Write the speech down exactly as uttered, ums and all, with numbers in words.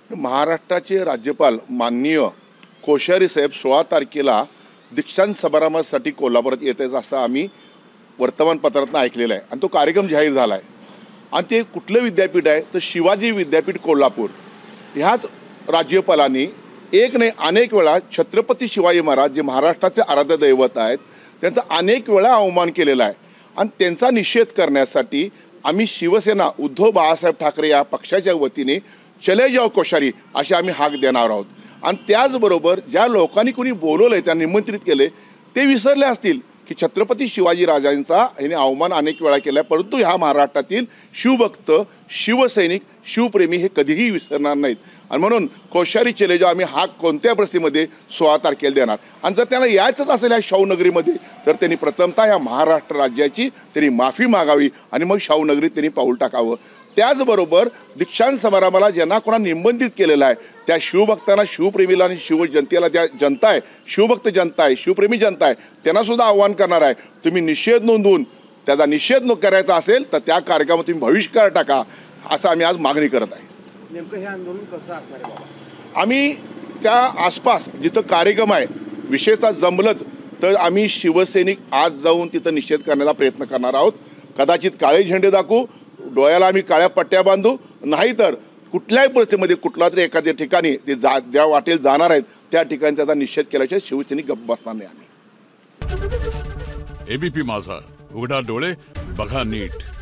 महाराष्ट्राचे राज्यपाल माननीय कोश्यारी साहेब सोळा तारखेला दीक्षांत समारंभासाठी कोल्हापुरात येत आहेत असं आम्ही वर्तमानपत्रातून ऐकलेलं आहे आणि तो कार्यक्रम जाहीर झाला आहे। आणि ते कुठलं विद्यापीठ आहे तर शिवाजी विद्यापीठ कोल्हापूर। ह्याच राज्यपालांनी एक नाही अनेक वेळा छत्रपती शिवाजी महाराज जे महाराष्ट्राचे आराध्य दैवत आहेत त्यांचा अनेक वेळा अवमान केलेला आहे आणि त्यांचा निषेध करण्यासाठी आम्ही शिवसेना उद्धव बाळासाहेब ठाकरे या पक्षाच्या वतीने चले जाओ कोश्यारी अशी आम्ही हाक देणार आहोत। आणि त्याचबरोबर ज्या लोकांनी कोणी बोलवलंय त्यांना निमंत्रित केले ते विसरले असतील की छत्रपती शिवाजी राजांचा याने अवमान अनेक वेळा केला आहे, परंतु ह्या महाराष्ट्रातील शिवभक्त शिवसैनिक शिवप्रेमी हे कधीही विसरणार नाहीत। आणि म्हणून कोश्यारी चले जाओ आम्ही हाक कोणत्या परिस्थितीमध्ये सोळा तारखेला देणार। आणि जर त्यांना यायचंच असेल या शाहूनगरीमध्ये तर त्यांनी प्रथमतः या महाराष्ट्र राज्याची त्यांनी माफी मागावी आणि मग शाहूनगरीत त्यांनी पाऊल टाकावं। त्याचबरोबर दीक्षांत समारंभाला ज्यांना कोणा निबंधित केलेला आहे त्या शिवभक्तांना शिवप्रेमीला आणि शिवजनतेला ज्या जनता आहे शिवभक्त जनता आहे शिवप्रेमी जनता आहे त्यांना सुद्धा आव्हान करणार आहे, तुम्ही निषेध नोंदवून त्याचा निषेध न करायचा असेल तर त्या कार्यक्रमात तुम्ही बहिष्कार टाका असं आम्ही आज मागणी करत आहे। नेमकं हे आंदोलन कसं असणार आहे बाबा? आम्ही त्या आसपास जिथं कार्यक्रम आहे विषयचा जमलंच तर आम्ही शिवसैनिक आज जाऊन तिथं निषेध करण्याचा प्रयत्न करणार आहोत। कदाचित काळे झेंडे दाखवू, डोळ्याला आम्ही काळ्या पट्ट्या बांधू, नाहीतर कुठल्याही परिस्थितीमध्ये कुठला तरी एखाद्या ठिकाणी ते जा ज्या वाटेल जाणार आहेत त्या ठिकाणी त्याचा निषेध केल्याशिवाय शिवसैनिक गप्प बसणार नाही आम्ही। एबीपी माझा, उघडा डोळे बघा नीट।